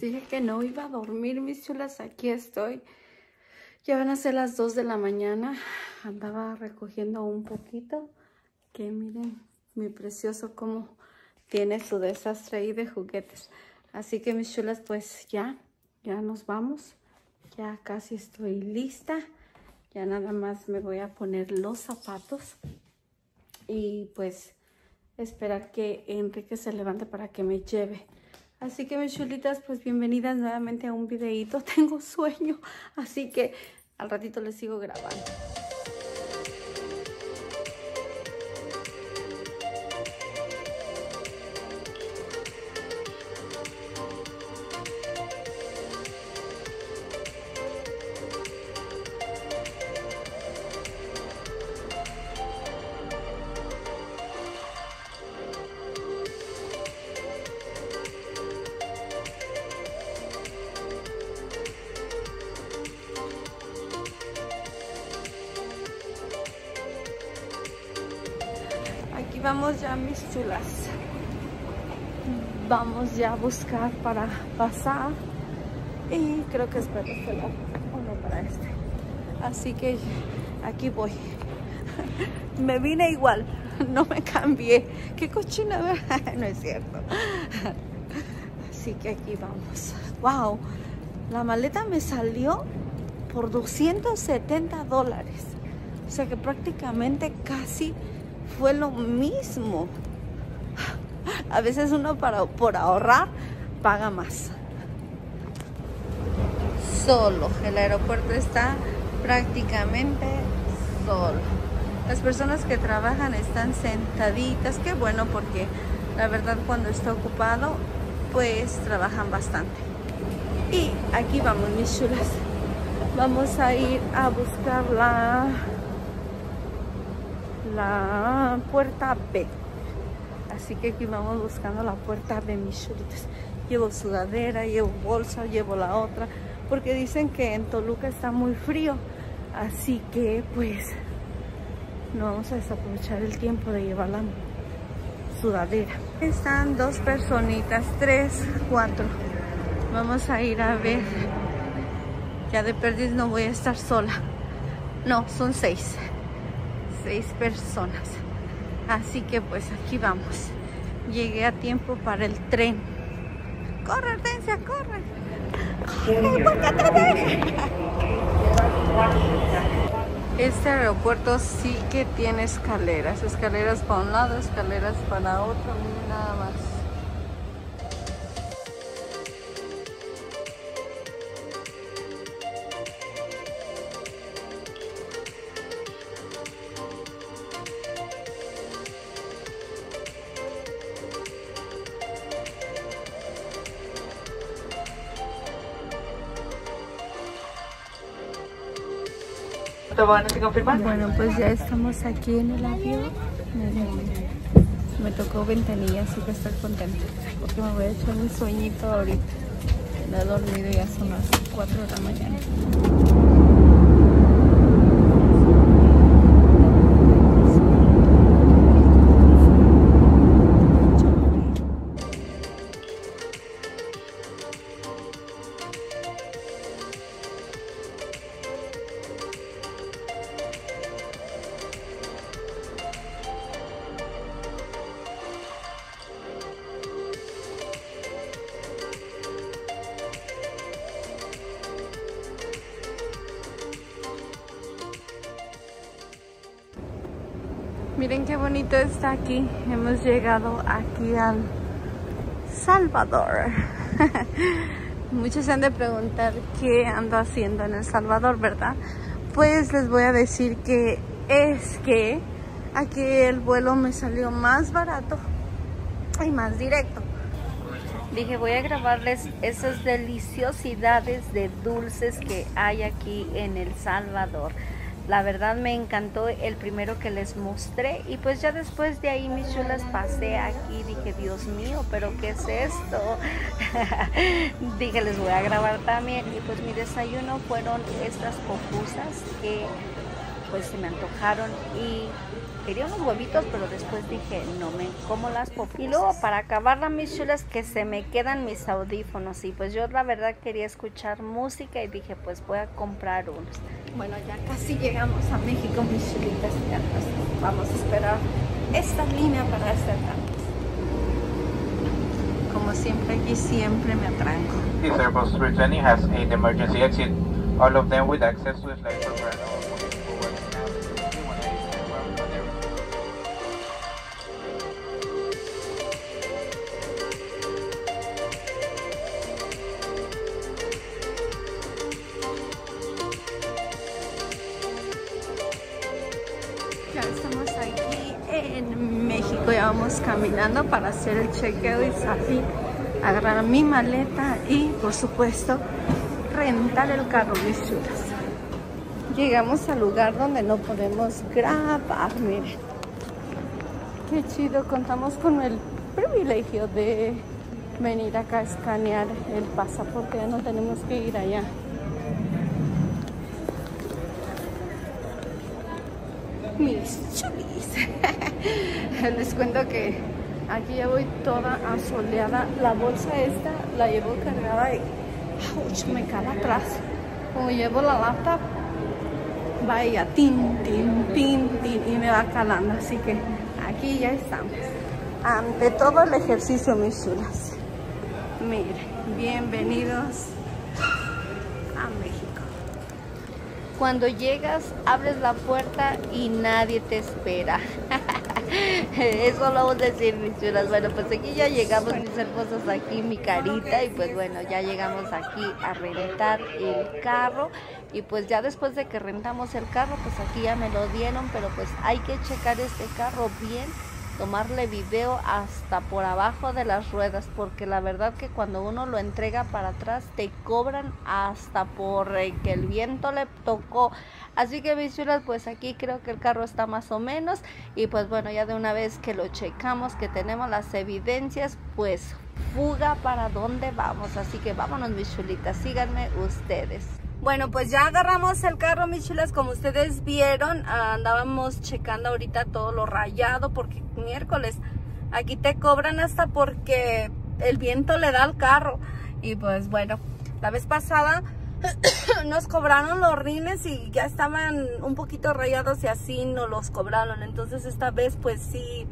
dije que no iba a dormir, mis chulas. Aquí estoy. Ya van a ser las 2 de la mañana. Andaba recogiendo un poquito. Que miren, mi precioso, cómo tiene su desastre ahí de juguetes. Así que, mis chulas, pues ya nos vamos. Ya casi estoy lista. Ya nada más me voy a poner los zapatos. Y pues esperar que Enrique se levante para que me lleve. Así que, mis chulitas, pues bienvenidas nuevamente a un videíto. Tengo sueño, así que al ratito les sigo grabando. Aquí vamos ya, mis chulas. Vamos ya a buscar para pasar. Y creo que es para este lado, o no para este. Así que aquí voy. Me vine igual, no me cambié. Qué cochina, ¿verdad? No es cierto. Así que aquí vamos. Wow, la maleta me salió por $270. O sea que prácticamente casi fue lo mismo. A veces uno por ahorrar paga más. Solo, el aeropuerto está prácticamente solo. Las personas que trabajan están sentaditas. Qué bueno, porque la verdad cuando está ocupado pues trabajan bastante. Y aquí vamos, mis chulas. Vamos a ir a buscar la puerta B. Así que aquí vamos buscando la puerta B, mis chulitas. Llevo sudadera, llevo bolsa, llevo la otra, porque dicen que en Toluca está muy frío. Así que pues no vamos a desaprovechar el tiempo de llevar la sudadera. Están 2 personitas, 3, 4. Vamos a ir a ver. Ya de perdiz no voy a estar sola. No, son 6 personas. Así que pues aquí vamos. Llegué a tiempo para el tren. ¡Corre, Hortensia, corre! ¡Corre, porque te deje! Este aeropuerto sí que tiene escaleras. Escaleras para un lado, escaleras para otro. Miren nada más. Bueno, pues ya estamos aquí en el avión. Me tocó ventanilla, así que estoy contenta porque me voy a echar un sueñito ahorita. No he dormido, ya son las 4 de la mañana. Miren qué bonito está aquí. Hemos llegado aquí al Salvador. Muchos se han de preguntar qué ando haciendo en El Salvador, ¿verdad? Pues les voy a decir que es que aquí el vuelo me salió más barato y más directo. Dije, voy a grabarles esas deliciosidades de dulces que hay aquí en El Salvador. La verdad me encantó el primero que les mostré y pues ya después de ahí, mis chulas, pasé aquí y dije, Dios mío, pero ¿qué es esto? Dije, les voy a grabar también. Y pues mi desayuno fueron estas pupusas que pues se me antojaron y quería unos huevitos, pero después dije, no me como las pupusas. Y luego para acabarla, mis chulas, que se me quedan mis audífonos y pues yo la verdad quería escuchar música y dije, pues voy a comprar unos. Bueno, ya casi llegamos a México, mis chulitas, ya pues, vamos a esperar esta línea para acercarnos. Como siempre, aquí siempre me atranco. This Airbus 320 has an emergency exit, all of them with access to the slide program. Ya estamos aquí en México, ya vamos caminando para hacer el chequeo y salir, agarrar mi maleta y por supuesto rentar el carro, mis chulas. Llegamos al lugar donde no podemos grabar, miren. Qué chido, contamos con el privilegio de venir acá a escanear el pasaporte, ya no tenemos que ir allá. Mis chulis. Les cuento que aquí ya voy toda asoleada. La bolsa esta la llevo cargada y me cala atrás. Como llevo la laptop, vaya tin, tin, tin, tin y me va calando. Así que aquí ya estamos. Ante todo el ejercicio, mis chulas. Miren, bienvenidos a México. Cuando llegas, abres la puerta y nadie te espera. Eso lo vamos a decir, mis chulas. Bueno, pues aquí ya llegamos, mis hermosos, aquí mi carita. Y pues bueno, ya llegamos aquí a rentar el carro. Y pues ya después de que rentamos el carro, pues aquí ya me lo dieron. Pero pues hay que checar este carro bien, tomarle video hasta por abajo de las ruedas, porque la verdad que cuando uno lo entrega para atrás te cobran hasta por que el viento le tocó. Así que, mis chulas, pues aquí creo que el carro está más o menos. Y pues bueno, ya de una vez que lo checamos, que tenemos las evidencias, pues fuga para dónde vamos. Así que vámonos, mis chulitas, síganme ustedes. Bueno, pues ya agarramos el carro, mis chulas. Como ustedes vieron, andábamos checando ahorita todo lo rayado, porque miércoles aquí te cobran hasta porque el viento le da al carro. Y pues bueno, la vez pasada nos cobraron los rines y ya estaban un poquito rayados y así nos los cobraron. Entonces esta vez pues sí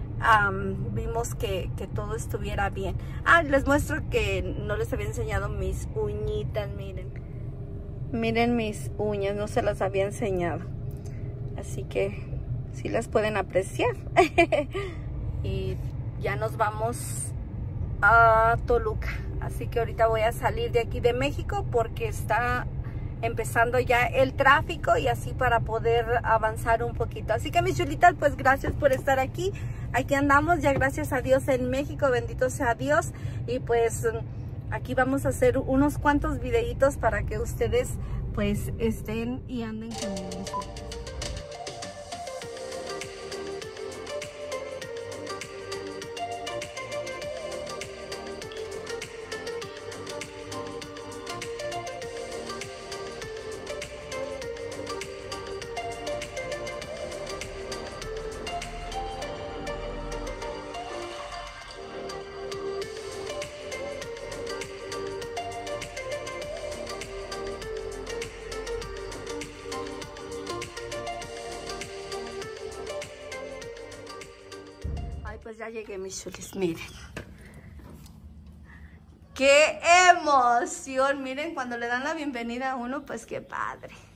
vimos que todo estuviera bien. Les muestro que no les había enseñado mis uñitas, miren. Miren mis uñas, no se las había enseñado. Así que sí las pueden apreciar. Y ya nos vamos a Toluca. Así que ahorita voy a salir de aquí de México porque está empezando ya el tráfico y así para poder avanzar un poquito. Así que, mis chulitas, pues gracias por estar aquí. Aquí andamos ya, gracias a Dios, en México. Bendito sea Dios. Y pues aquí vamos a hacer unos cuantos videitos para que ustedes pues estén y anden conmigo. Pues ya llegué, mis chulis, miren. ¡Qué emoción! Miren, cuando le dan la bienvenida a uno, pues qué padre.